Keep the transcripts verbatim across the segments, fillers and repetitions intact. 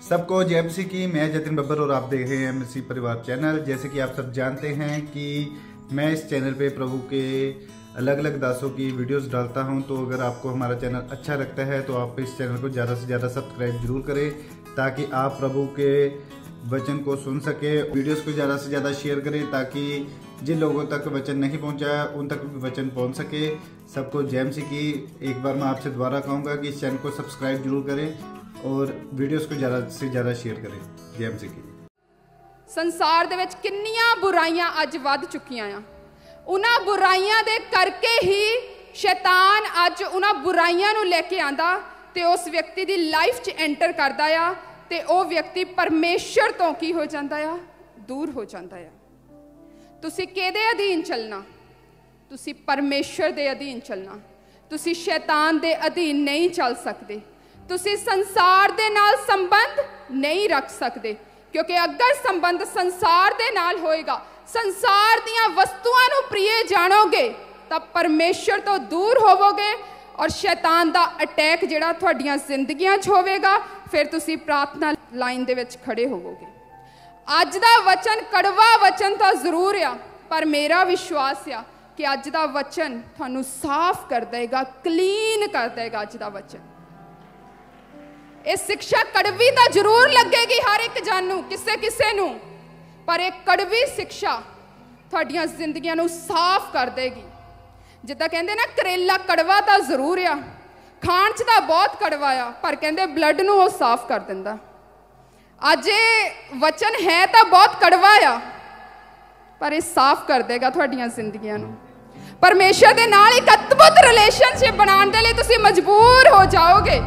सबको जय मसीह की। मैं जतिन बब्बर और आप देख रहे हैं मसीह परिवार चैनल। जैसे कि आप सब जानते हैं कि मैं इस चैनल पे प्रभु के अलग अलग दासों की वीडियोस डालता हूं, तो अगर आपको हमारा चैनल अच्छा लगता है तो आप इस चैनल को ज़्यादा से ज़्यादा सब्सक्राइब जरूर करें, ताकि आप प्रभु के वचन को सुन सके। वीडियोस को ज़्यादा से ज़्यादा शेयर करें, ताकि जिन लोगों तक वचन नहीं पहुंचा उन तक भी वचन पहुंच सके। सबको जय मसीह की। एक बार मैं आपसे दोबारा कहूँगा कि इस चैनल को सब्सक्राइब जरूर करें और वीडियोस को ज़्यादा से ज़्यादा शेयर करें। जय मसीह की। संसार दे विच किन्नियां बुराइयां अज वध चुकियां आ। उन्हां बुराइयां दे करके ही शैतान अज उन्हां बुराइयां नूं लैके आंदा ते उस व्यक्ति दी लाइफ च एंटर करदा आ ते ओ व्यक्ति परमेश्वर तो की हो जांदा आ, दूर हो जांदा आ। तुसी किहदे अधीन चलना? तुसी परमेश्वर दे अधीन चलना। तुसी शैतान दे अधीन नहीं चल सकदे। तुसी संसार दे नाल संबंध नहीं रख सकदे, क्योंकि अगर संबंध संसार दे नाल होएगा, संसार दियां वस्तुआं नूं प्रिय जानोगे, तब परमेश्वर तो दूर होवोगे और शैतान दा अटैक जिहड़ा तुहाडीआं जिंदगियां च होवेगा। फिर तुसी प्रार्थना लाइन दे विच खड़े होवोगे। अज दा वचन कड़वा वचन तो जरूर आ, पर मेरा विश्वास आ कि अज दा वचन तुहानूं साफ कर देगा, क्लीन कर देगा। अज दा वचन ये शिक्षा कड़वी तो जरूर लगेगी हर एक जानू, किसे किसे नू, पर एक कड़वी शिक्षा तुहाडीआं जिंदगियां नूं साफ कर देगी। जिद्दां कहंदे ना करेला कड़वा तो जरूर आ, खाण च तां बहुत कड़वा आ, पर कहंदे ब्लड नूं वो साफ कर दिंदा। अज ये वचन है तो बहुत कड़वा आ, पर ये साफ कर देगा तुहाडीआं जिंदगियां नूं। परमेश्वर दे नाल एक अद्भुत रिलेशनशिप बनाउण दे लई तुसीं मजबूर हो जाओगे।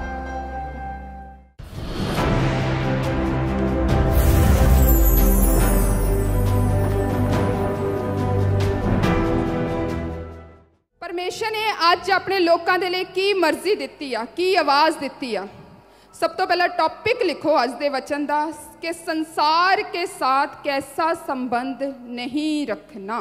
परमेश्वर ने अज अपने लोगों के लिए की मर्जी दी आ, की आवाज़ दी आ। सब तो पहला टॉपिक लिखो अज दे वचन का कि संसार के साथ कैसा संबंध नहीं रखना।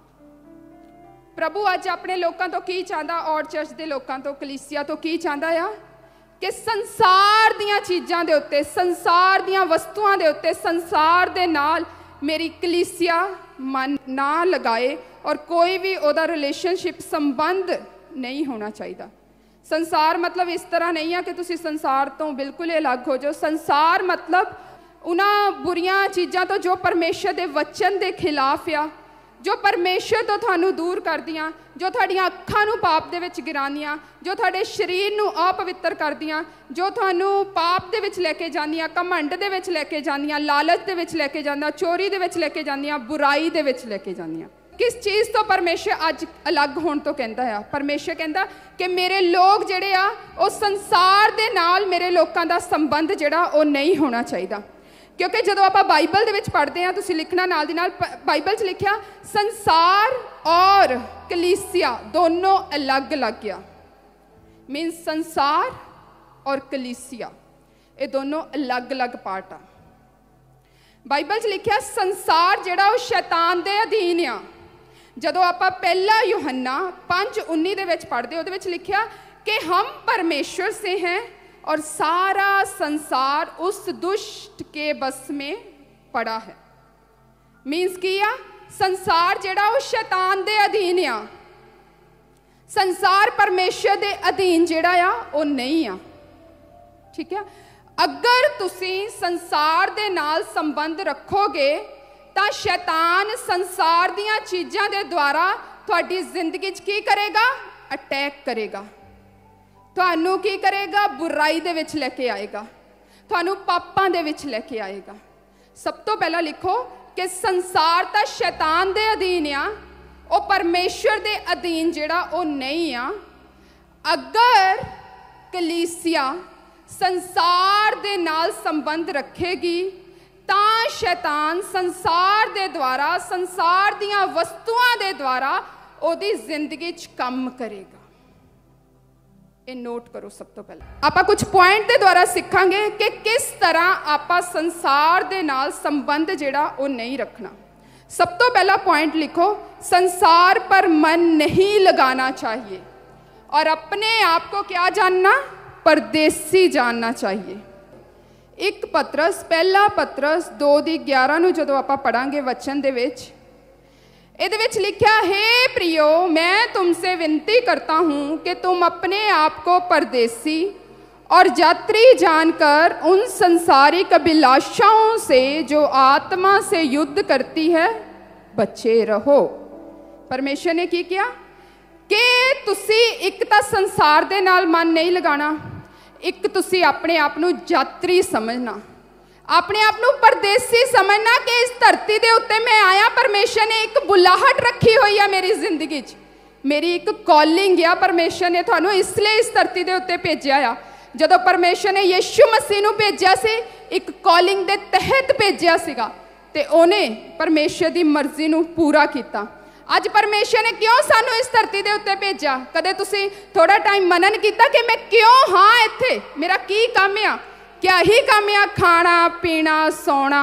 प्रभु अज अपने लोगों तो की चाहता, और चर्च के लोगों तो, कलीसिया तो की चाहता आ कि संसार दियां चीज़ों के उत्ते, संसार दियां वस्तुआं के उत्ते, संसार दे नाल मेरी कलीसिया मन ना लगाए और कोई भी उहदा रिलेशनशिप संबंध नहीं होना चाहिए। संसार मतलब इस तरह नहीं है कि तुसी संसार तो बिल्कुल ही अलग हो जाओ। संसार मतलब उन्हां बुरियां चीज़ां तो जो परमेश्वर दे वचन दे खिलाफ आ, जो परमेश्वर तो थानू दूर कर दियां, जो तुहाडीआं अखां नूं पाप दे विच गिरांदियां, जो तुहाडे शरीर नूं अपवित्र कर दियां, जो थानू पाप दे विच लैके जांदियां, घमंड दे विच लैके जांदियां, लालच दे विच लैके जांदियां, चोरी दे विच लैके जांदियां, बुराई दे विच लैके जांदियां। किस चीज़ तो परमेश्वर अज अलग होने तो कहता है? परमेश्वर कहता कि मेरे लोग जिहड़े आ वो संसार दे नाल मेरे लोगों का संबंध जिहड़ा वो नहीं होना चाहिए। क्योंकि जदों आपां बाइबल दे विच पढ़ते हैं, तुसीं लिखना नाल दी नाल, बाइबल च लिखिया संसार और कलीसिया दोनों अलग अलग आ। मीनस संसार और कलीसिया ये दोनों अलग अलग पार्ट आ। बाइबल च लिखिया संसार जिहड़ा वो शैतान दे अधीन आ। जदों आपां पहला यूहन्ना पांच उन्नी दे विच पढ़दे, उहदे विच लिखिया कि हम परमेश्वर से हैं और सारा संसार उस दुष्ट के बस में पड़ा है। मीन्स की आ, संसार जिहड़ा वो शैतान दे अधीन आ। संसार परमेश्वर दे अधीन जिहड़ा आ वो नहीं आ। ठीक है। अगर तुसी संसार दे नाल संबंध रखोगे तो शैतान संसार दियां चीज़ां दे द्वारा तुहाडी जिंदगी च की करेगा? अटैक करेगा। तुहानू की करेगा? बुराई दे विच लेके आएगा, तुहानू पापां दे विच लेके आएगा। सब तो पहला लिखो कि संसार तां शैतान दे अधीन आ, वो परमेश्वर दे अधीन जिहड़ा वो नहीं आ। अगर कलीसिया संसार दे नाल संबंध रखेगी तां शैतान संसार दे द्वारा, संसार दियां वस्तुआं दे द्वारा ओदी जिंदगी च काम करेगा। ये नोट करो। सब तो पहले आपां कुछ पॉइंट दे द्वारा सीखांगे कि किस तरह आपां संसार दे नाल संबंध जिहड़ा वो नहीं रखना। सब तो पहला पॉइंट लिखो, संसार पर मन नहीं लगाना चाहिए और अपने आप को क्या जानना? परदेसी जानना चाहिए। एक पतरस पहला पतरस दो दी ग्यारह नूं जदों आपां पढ़ांगे वचन दे विच इहदे विच लिखिया, हे प्रियो, मैं तुमसे विनती करता हूँ कि तुम अपने आप को परदेसी और यात्री जानकर उन संसारिक अभिलाषाओं से जो आत्मा से युद्ध करती है बचे रहो। परमेश्वर ने की किया कि तुसी एक तां संसार दे नाल मन नहीं लगाना, एक तुसी अपने आप नूं यात्री समझना, अपने आप नूं परदेसी समझना कि इस धरती दे उत्ते मैं आया। परमेश्वर ने एक बुलाहट रखी हुई है मेरी जिंदगी च, मेरी एक कॉलिंग है। परमेश्वर ने तुहानूं इसलिए इस धरती दे उत्ते भेजिया आ। जदों परमेश्वर ने यीशु मसीह नूं भेजिया सी, एक कॉलिंग दे तहत भेजिया सीगा ते ओने परमेश्वर दी मर्जी नूं पूरा कीता। अज परमेश्वर ने क्यों सानू इस धरती दे उत्ते भेजा? कदे तुसी थोड़ा टाइम मनन किया कि मैं क्यों हाँ इत्थे, मेरा की काम आ? क्या ही काम आ? खाना पीना सौना,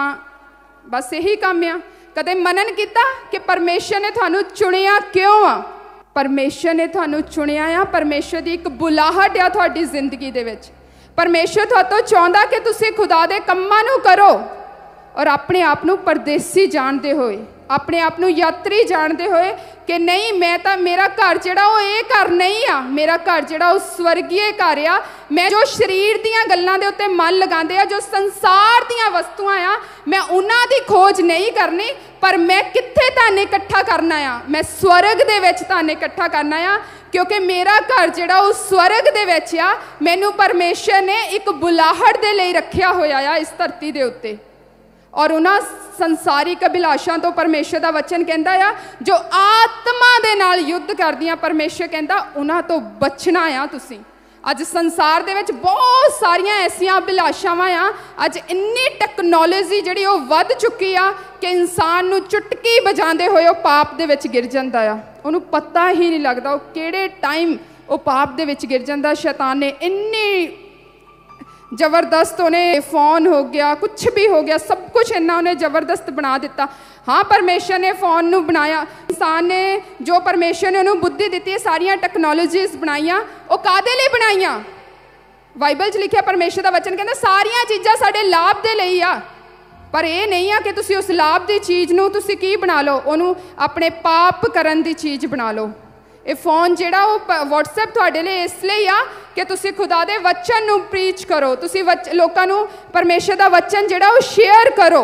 बस यही काम आ? कदे मनन किया कि परमेश्वर ने थानू चुनिया क्यों आ? परमेश्वर ने थानू चुनिया आ, परमेश्वर की एक बुलाहट आ तुहाडी जिंदगी दे विच। परमेश्वर तुहातों चाहुंदा कि तुसी खुदा दे कम्मां नूं करो और अपने आप नूं परदेसी जानदे होए, अपने आप नूं यात्री जानते हुए कि नहीं, मैं तो मेरा घर जिहड़ा वो ये घर नहीं आ, मेरा घर जिहड़ा वो स्वर्गीय घर आ। मैं जो शरीर दीयां गल्लां दे उत्ते मन लगांदे आ, जो संसार दीयां वस्तुआं आ, मैं उन्हां दी खोज नहीं करनी, पर मैं कित्थे धन इकट्ठा करना आ? मैं स्वर्ग दे विच धन इकट्ठा करना आ, क्योंकि मेरा घर जिहड़ा वो स्वर्ग दे विच आ। मैनूं परमेश्वर ने एक बुलाहट दे लई रखिया होया आ इस धरती दे उत्ते, और उन्हां संसारिक अभिलाषां तो परमेश्वर दा वचन कहंदा आ जो आत्मा दे नाल युद्ध करदियां, परमेश्वर कहंदा उन्हां तो बचना आ तुसीं। अज संसार दे विच बहुत सारियां ऐसियां अभिलाषावां आ, अज इन्नी टैक्नोलॉजी जिहड़ी वो वध चुकी आ कि इंसान नूं चुटकी बजांदे होए वो पाप दे विच गिर जांदा आ, उहनूं पता ही नहीं लगदा वो किहड़े टाइम वो पाप दे विच गिर जांदा। शैतान ने इन्नी जबरदस्त, उन्हें फ़ोन हो गया, कुछ भी हो गया, सब कुछ इन्ना उन्हें जबरदस्त बना दिता। हाँ, परमेश्वर ने फ़ोन नूं बनाया, इंसान ने जो परमेश्वर ने उन्होंने बुद्धि दी है, सारिया टैक्नोलॉजीज बनाइया, वो कादे लई बनाइया? बाइबल च लिखिया, परमेश्वर का वचन कहता सारिया चीज़ां साडे लाभ दे लई आ, पर यह नहीं आ कि तुसी उस लाभ की चीज़ नूं तुसी की बना लो, उन्होंने अपने पाप करन दी चीज़ बना लो। ये फोन जिहड़ा वो व्हाट्सएप तुहाडे लई इसलिए आ कि तुसी खुदा दे वचन नूं प्रीच करो, तुसी वच लोकां नूं परमेश्वर दा वचन जिहड़ा वो शेयर करो।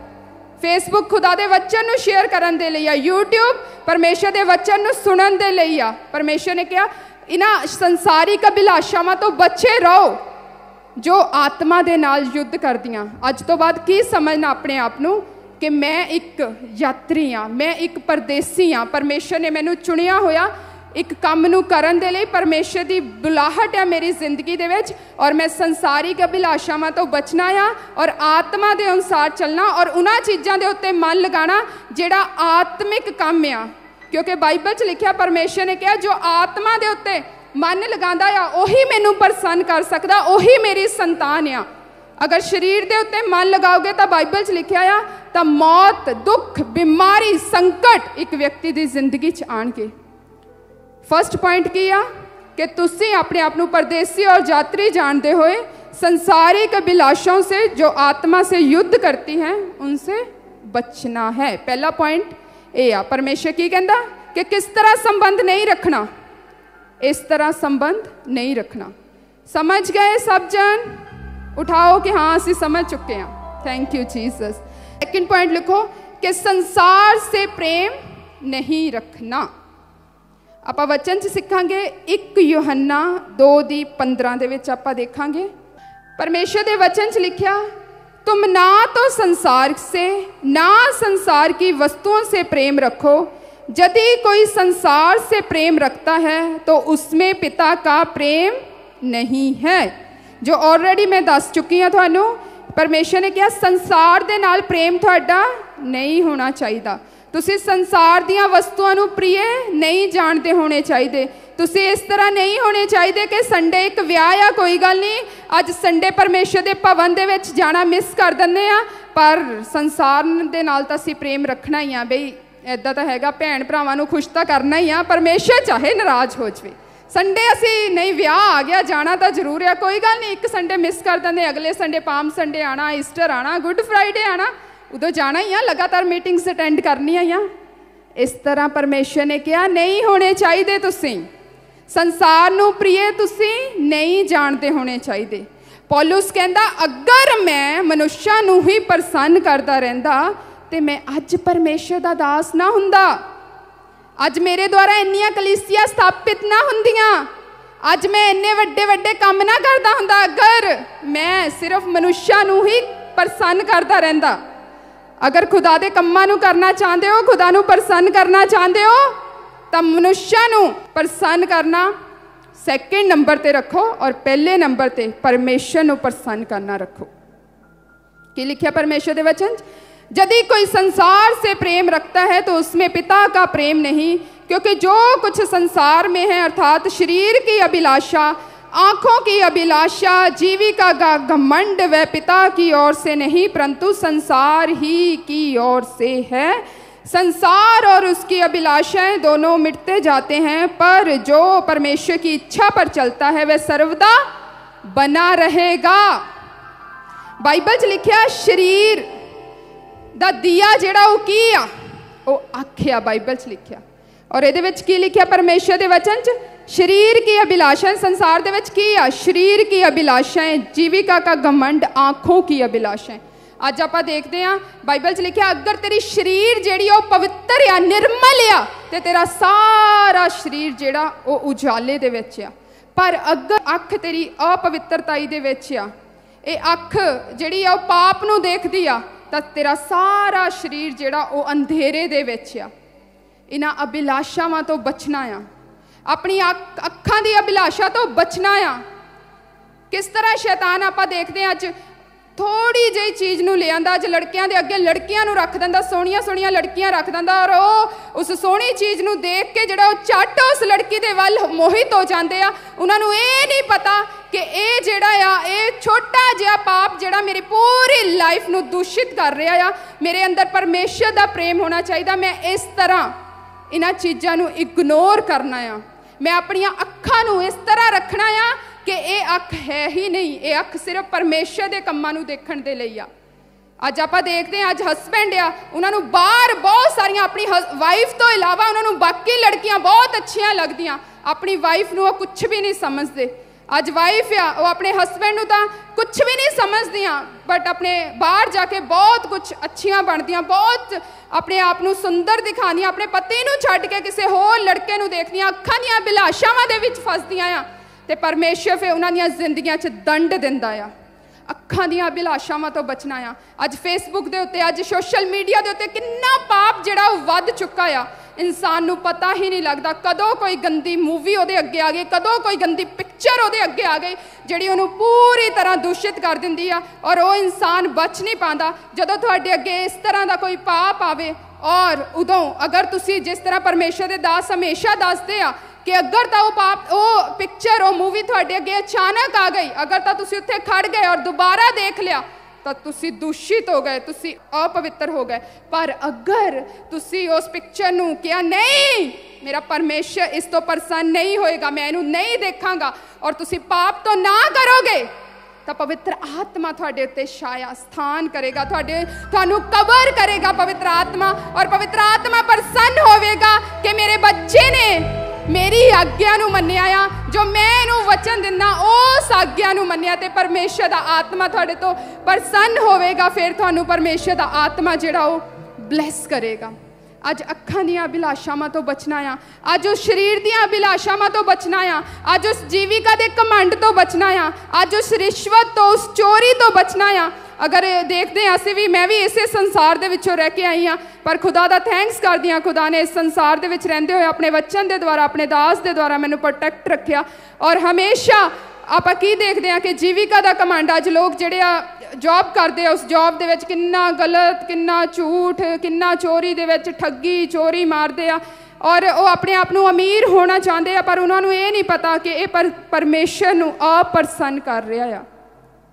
फेसबुक खुदा दे वचन नूं शेयर करन दे लई आ, यूट्यूब परमेश्वर दे वचन नूं सुनन दे लई आ। परमेश्वर ने कहा इन्हां संसारिक अभिलाषावां तो बचे रहो जो आत्मा दे नाल युद्ध करदियां। अज तो बाद की समझना अपने आप नूं कि मैं एक यात्री हाँ, मैं एक परदेसी हाँ। परमेश्वर ने मैनू चुनिया होया एक काम नूं करन दे लई, परमेश्वर की बुलाहट है मेरी जिंदगी दे विच, और मैं संसारिक अभिलाषावां तो बचना आ और आत्मा के अनुसार चलना और उन्हां चीज़ां दे उत्ते मन लगाना जिहड़ा आत्मिक काम आ। क्योंकि बाइबल च लिखिया, परमेश्वर ने कहा जो आत्मा के उत्ते मन लगांदा आ उही मैनू प्रसन्न कर सकदा, उही मेरी संतान आ। अगर शरीर के उत्ते मन लगाओगे तो बाइबल च लिखिया आ तो मौत, दुख, बीमारी, संकट एक व्यक्ति की जिंदगी च आणगे। फर्स्ट पॉइंट की आ कि तुसी अपने आप नूं परदेसी और यात्री जानते हुए संसारिक अभिलाषाओं से जो आत्मा से युद्ध करती हैं उनसे बचना है। पहला पॉइंट ये आ। परमेश्वर की कहंदा कि किस तरह संबंध नहीं रखना, इस तरह संबंध नहीं रखना। समझ गए सब जन? उठाओ कि हाँ असीं समझ चुके हैं। Thank you Jesus. Second point लिखो कि संसार से प्रेम नहीं रखना। आपां वचन च सिखांगे एक यूहन्ना दो दी पंद्रह दे विच आपां देखांगे। परमेश्वर दे वचन च लिखिया, तुम ना तो संसार से ना संसार की वस्तुओं से प्रेम रखो, यदि कोई संसार से प्रेम रखता है तो उसमें पिता का प्रेम नहीं है। जो ऑलरेडी मैं दस चुकी हाँ तुहानू, परमेश्वर ने कहा संसार दे नाल प्रेम तुहाडा नहीं होना चाहिए। तुसी संसार दियां वस्तुआं नूं प्रिय नहीं जानते होने चाहिए। तुसी इस तरह नहीं होने चाहिए कि संडे एक विआह आ, कोई गल नहीं, अज संडे परमेश्वर दे भवन दे विच जाना मिस कर दिंदे आ, पर संसार दे नाल तां असीं प्रेम रखना ही आ। बई इदां तां हैगा, भैण भरावां नूं खुश तां करना ही आ, परमेश्वर चाहे नाराज़ हो जाए। संडे असी नहीं विआह आ गया जाना तो जरूर है, कोई गल नहीं, एक संडे मिस कर देंगे, अगले संडे पाम संडे आना, ईस्टर आना, गुड फ्राइडे आना, उदों जाना ही है, लगातार मीटिंग्स अटेंड करनी है। इस तरह परमेश्वर ने कहा नहीं होने चाहिए, तुसी संसार नूं प्रिय तुसी नहीं जानते होने चाहिए। पौलुस कहंदा अगर मैं मनुष्य नूं ही प्रसन्न करता रहिंदा ते मैं अज परमेश्वर दा दास ना हुंदा, अज मेरे द्वारा इन्नियां कलीसिया स्थापित ना हुंदियां, अज मैं इन्ने वड्डे वड्डे काम ना करदा हुंदा, अगर मैं सिर्फ मनुष्य नूं ही प्रसन्न करता रहिंदा। अगर खुदा दे कम्मां नूं करना चाहते हो, खुदा नूं प्रसन्न करना चाहते हो, तो मनुष्य नूं प्रसन्न करना सैकेंड नंबर ते रखो और पहले नंबर ते परमेश्वर नूं प्रसन्न करना रखो। की लिखिया परमेश्वर दे वचन, यदि कोई संसार से प्रेम रखता है तो उसमें पिता का प्रेम नहीं, क्योंकि जो कुछ संसार में है अर्थात शरीर की अभिलाषा, आँखों की अभिलाषा, जीविका का घमंड, वह पिता की ओर से नहीं परंतु संसार ही की ओर से है। संसार और उसकी अभिलाषाएं दोनों मिटते जाते हैं, पर जो परमेश्वर की इच्छा पर चलता है वह सर्वदा बना रहेगा। बाइबल च लिखिया शरीर दा दिया जिहड़ा वो की आ, वो अख आ, बाइबल च लिखिया। और ये की लिखिया परमेश्वर के वचन च, शरीर की अभिलाषाएं, संसार दे विच की आ, शरीर की अभिलाषाएं, जीविका का घमंड, आँखों की अभिलाषाएं। अज आप देखते हैं बाइबल च लिखिया अगर तेरी शरीर जिहड़ी वो पवित्र आ, निर्मल आ, ते तेरा सारा शरीर जिहड़ा वो उजाले दे विच आ। पर अगर अख तेरी अपवित्रताई दे विच आ, ये अख जिहड़ी आ पाप नूं देखदी आ, तां तेरा सारा शरीर जिहड़ा वो अंधेरे दे विच आ। इन्हां अभिलाषावां तो बचना आ, अपनी अख अखां दी अभिलाषा तो बचना आ। किस तरह शैतान आपां देखते हैं अज थोड़ी जी चीज़ नूं ले आंदा, अज लड़कियां दे अगे लड़कियां नूं रख दिंदा, सोहणियां सोहणियां लड़कियां रख दिंदा, और वो उस सोहणी चीज़ नूं देख के जिहड़ा झट उस लड़की दे वल मोहित हो जाते आ। उन्हां नूं इह नहीं पता कि ये जिहड़ा आ ये छोटा जिहा पाप जिहड़ा मेरी पूरी लाइफ नूं दूषित कर रहा आ, मेरे अंदर परमेश्वर दा प्रेम होना चाहिए, मैं इस तरह इन्हां चीज़ां नूं इग्नोर करना आ, मैं अपनियां अखां नूं इस तरह रखना आ कि ये अख है ही नहीं, ये अख सिर्फ परमेश्वर के कामां नूं देखण दे लई आ। अज आप देखते हैं अज हसबैंड आ, उन्होंने बाहर बहुत सारिया अपनी वाइफ तो इलावा उन्होंने बाकी लड़कियां बहुत अच्छियां लगदियां, अपनी वाइफ नूं कुछ भी नहीं समझते। अज वाइफ आ वो अपने हसबैंड नूं तां कुछ भी नहीं समझदियां, बट अपने बाहर जाके बहुत कुछ अच्छियां बनदियां, बहुत अपने आप नूं सुंदर दिखादियां, अपने पति नूं छड्ड के किसी होर लड़के नूं देखदियां, अखां दीयां अभिलाषावां दे विच फसदियां आ, ते परमेश्वर फिर उन्हां दीयां जिंदगियां च दंड दिंदा आ। अखां दीयां अभिलाषावां तो बचना आ। अज फेसबुक दे उत्ते, अज सोशल मीडिया दे उत्ते किन्ना पाप जिहड़ा वो वध चुका आ, इंसान नूं पता ही नहीं लगता कदों कोई गंदी मूवी उहदे अगे आ गई, कदों कोई गंदी पिक्चर उहदे अगे आ गई जिहड़ी उहनूं पूरी तरह दूषित कर दिंदी आ, और वो इंसान बच नहीं पाता। जदों तुहाडे अगे इस तरह का कोई पाप आवे, और उदों अगर तुसी जिस तरह परमेश्वर दे दास हमेशा दसदे आ कि अगर तो वो पाप वो पिक्चर वो मूवी थोड़े अगे अचानक आ गई, अगर तो तुसी उत्थे खड़ गए और दोबारा देख लिया तो तुसी दूषित हो गए, तुसी अपवित्र हो गए। पर अगर तुसी उस पिक्चर नूं क्या नहीं, मेरा परमेश्वर इस तो प्रसन्न नहीं होएगा, मैं इनू नहीं देखांगा, और तुसी पाप तो ना करोगे, तो पवित्र आत्मा थोड़े उत्ते छाया स्थान करेगा, थोड़े थानू कवर करेगा पवित्र आत्मा, और पवित्र आत्मा प्रसन्न होवेगा कि मेरे बच्चे ने मेरी आज्ञा नूं मन्निया आ, जो मैं इनू वचन दिना उस आज्ञा नूं मन्निया, ते परमेश्वर दा आत्मा थोड़े तो प्रसन्न होवेगा, फिर थानू परमेश्वर दा आत्मा जिहड़ा वो ब्लैस करेगा। अज अखां दीयां अभिलाषावां तो बचना आ, अज उस शरीर दीयां अभिलाषावां तो बचना आ, अज उस जीविका दे घमंड तो बचना आ, अज उस रिश्वत तो उस चोरी तो बचना आ। अगर देखते हैं असीं भी, मैं भी इसे संसार दे विचों रह के आई हाँ, पर खुदा दा थैंक्स करदी हां, खुदा ने इस संसार दे विच रहिंदे होए अपने वचन दे द्वारा, अपने दास दे द्वारा मैनूं प्रोटैक्ट रखिया। और हमेशा आपां की देखते हैं कि जीविका दा घमंड, अज लोग जिहड़े आ जॉब करते उस जॉब दे विच किन्ना गलत, किन्ना झूठ, किन्ना चोरी दे विच ठगी चोरी मारते आ, और वो अपने आप नूं अमीर होना चाहते हैं, पर उन्होंने ये नहीं पता कि ये पर परमेश्वर नूं अप्रसन्न कर रहा है।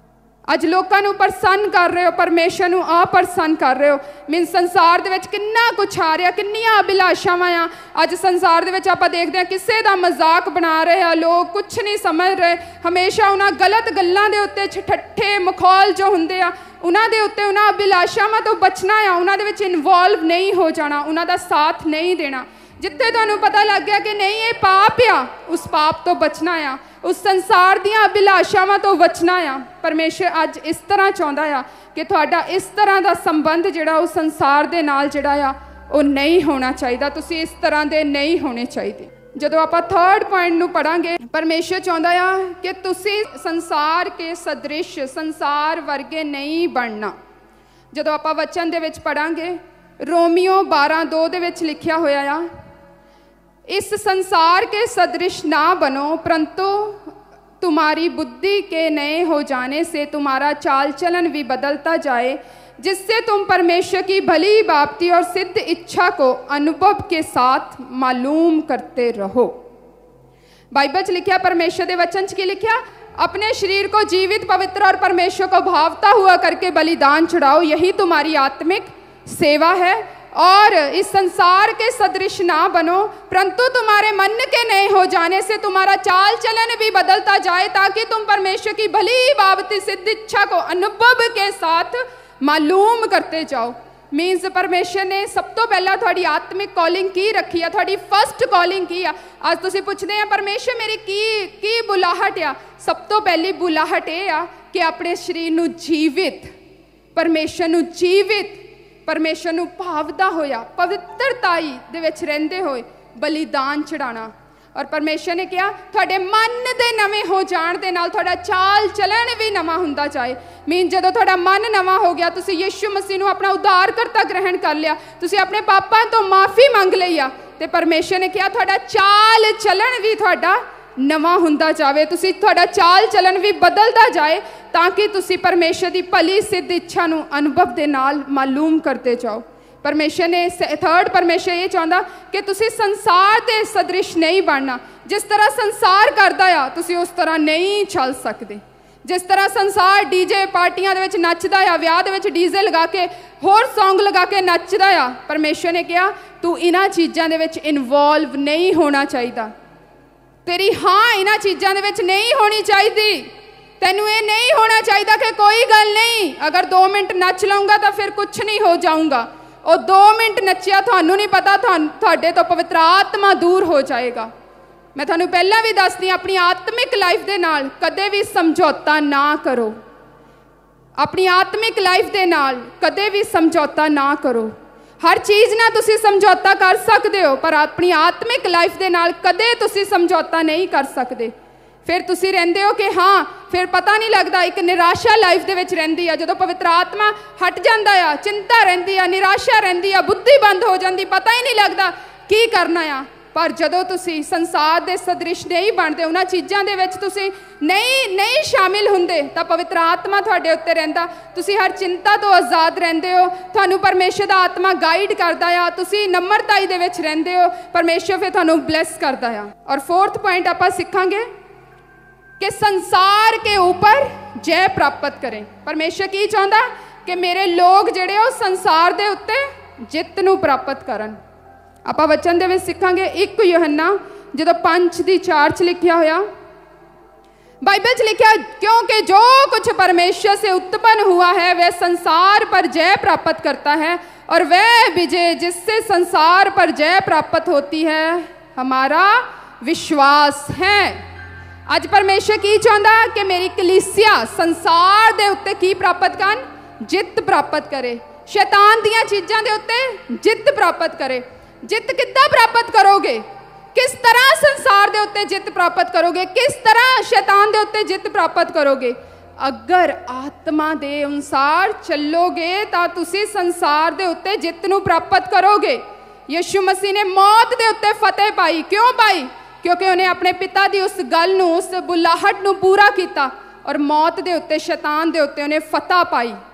अज लोगों को प्रसन्न कर रहे हो, परमेश्वर को अप्रसन्न कर रहे हो। मीन संसार दे विच कितना कुछ आ रहा, किन्नियां अभिलाषावां आ। अज संसार दे विच आपां देखदे हां किसे दा मजाक बना रहे हैं लोग, कुछ नहीं समझ रहे। हमेशा उन्हां गलत गल्लां दे उत्ते ठट्ठे मखौल जो हुंदे आ उन्हां दे उत्ते उन्हां अभिलाषावां तो बचना आ, उन्हां दे विच इनवॉल्व नहीं हो जाना, उन्हां दा साथ नहीं देना। जिथे तुहानूं पता लग गया कि नहीं ये पाप आ, उस पाप तो बचना आ, उस संसार दीआं अभिलाषावां तो बचना आ। परमेश्वर अज इस तरह चाहुंदा आ कि तुहाडा इस तरह का संबंध जिहड़ा उस संसार दे नाल जिहड़ा आ वो नहीं होना चाहिए, तुसीं इस तरह दे नहीं होने चाहिए। जदों आपां थर्ड पॉइंट नूं पढ़ांगे, परमेश्वर चाहुंदा आ कि तुसीं संसार के सदृश, संसार वर्गे नहीं बनना। जदों आपां वचन दे विच पढ़ांगे, रोमियो बारह दो दे विच लिखिया होया आ, इस संसार के सदृश ना बनो परंतु तुम्हारी बुद्धि के नए हो जाने से तुम्हारा चाल चलन भी बदलता जाए, जिससे तुम परमेश्वर की भली बाप्ती और सिद्ध इच्छा को अनुभव के साथ मालूम करते रहो। बाइबल च लिखा, परमेश्वर के वचन च की लिखा, अपने शरीर को जीवित, पवित्र और परमेश्वर को भावता हुआ करके बलिदान चढ़ाओ, यही तुम्हारी आत्मिक सेवा है। और इस संसार के सदृश ना बनो परंतु तुम्हारे मन के नए हो जाने से तुम्हारा चाल चलन भी बदलता जाए, ताकि तुम परमेश्वर की भली बावती सिद्ध इच्छा को अनुभव के साथ मालूम करते जाओ। मीनस परमेश्वर ने सब तो पहला थोड़ी आत्मिक कॉलिंग की रखी है, थोड़ी फस्ट कॉलिंग की आ। आज तुसीं पुछदे हैं परमेश्वर मेरी की की बुलाहट आ, सब तो पहली बुलाहट ये आ कि अपने शरीर नूं जीवित, परमेश्वर नूं जीवित, परमेश्वर नूं भावदा होया, पवित्रताई दे विच रहिंदे होए बलिदान चढ़ाना। और परमेश्वर ने कहा तुहाडे मन दे नवें हो जाण दे नाल तुहाडा चाल चलन भी नवां हुंदा जाए। मीन जदों तुहाडा मन नवां हो गया, तुसीं यीशु मसीह नूं अपना उद्धारकर्ता ग्रहण कर लिया, तुसीं अपने पापां तो माफ़ी मंग लई आ, ते परमेश्वर ने कहा तुहाडा चाल चलन भी तुहाडा नवां हुंदा जावे, तुसीं तुहाडा चाल चलन भी बदलदा जाए, ताकि तुसीं परमेश्वर की भली सिद्ध इच्छा नूं अनुभव दे नाल मालूम करते जाओ। परमेश्वर ने थर्ड परमेश्वर ये चाहता कि तुसीं संसार के सदृश नहीं बनना। जिस तरह संसार करदा आ तुसीं उस तरह नहीं चल सकते। जिस तरह संसार डीजे पार्टियां दे विच नचदा आ, विआह दे विच डीजे लगा के होर सॉन्ग लगा के नचदा आ, परमेश्वर ने कहा तू इन्हां चीज़ां दे विच इनवॉल्व नहीं होना चाहिए, तेरी हाँ इन्हां चीज़ां दे विच नहीं होनी चाहिए। तैनू ये नहीं होना चाहिए कि कोई गल नहीं, अगर दो मिनट नच लूँगा तो फिर कुछ नहीं हो जाऊँगा। और दो मिनट नचिया थानू नहीं पता थाडे तो पवित्र आत्मा दूर हो जाएगा। मैं थानू पहला भी दस दी, अपनी आत्मिक लाइफ दे नाल कदे भी समझौता ना करो। अपनी आत्मिक लाइफ दे नाल कदे भी समझौता ना करो। हर चीज़ ना तुसी समझौता कर सकते हो, पर अपनी आत्मिक लाइफ दे नाल कदे तुसी समझौता नहीं कर सकते। फिर तुसी रहिंदे हो कि हाँ, फिर पता नहीं लगता, एक निराशा लाइफ दे विच रहिंदी आ। जदों पवित्र आत्मा हट जांदा आ, चिंता रहिंदी आ, निराशा रहिंदी आ, बुद्धि बंद हो जाती, पता ही नहीं लगता की करना आ। पर जदों तुसी संसार दे सदृश नहीं बनते, उन्हां चीज़ां दे विच तुसी नहीं नहीं शामिल हुंदे, तां पवित्र आत्मा तुहाडे उत्ते रहिंदा, तुसी हर चिंता तो आज़ाद रहिंदे हो, तुहानू परमेश्वर दा आत्मा गाइड करदा आ, तुसी नम्रताई दे विच रहिंदे हो, परमेश्वर फिर तुहानू ब्लैस करदा आ। और फोर्थ पॉइंट आपां सिखांगे कि संसार के ऊपर जय प्राप्त करें। परमेश्वर की चाहता कि मेरे लोग जिहड़े हो संसार दे उत्ते जित नूं प्राप्त करन। आपां वचन दे विच सिखांगे एक यूहन्ना जदों पंज दी चार च लिखिया होया, बाइबल च लिखिया क्योंकि जो कुछ परमेश्वर से उत्पन्न हुआ है वह संसार पर जय प्राप्त करता है, और वह विजय जिससे संसार पर जय प्राप्त होती है हमारा विश्वास है। अज परमेश्वर की चाहता कि मेरी कलीसिया संसार दे उत्ते की प्राप्त कर, जित प्राप्त करे, शैतान दियां चीज़ां दे उत्ते जित प्राप्त करे। जित किद्दां प्राप्त करोगे? किस तरह संसार दे उत्ते जित प्राप्त करोगे? किस तरह शैतान दे उत्ते जित प्राप्त करोगे? अगर आत्मा दे अनुसार चलोगे तो तुसी संसार दे उत्ते जित नूं प्राप्त करोगे। यीशु मसीह ने मौत दे उत्ते फतेह पाई, क्यों पाई? क्योंकि उन्हें अपने पिता की उस गल नूं, उस बुलाहट नूं पूरा किया, और मौत दे उत्ते, शैतान दे उत्ते उन्हें फतह पाई।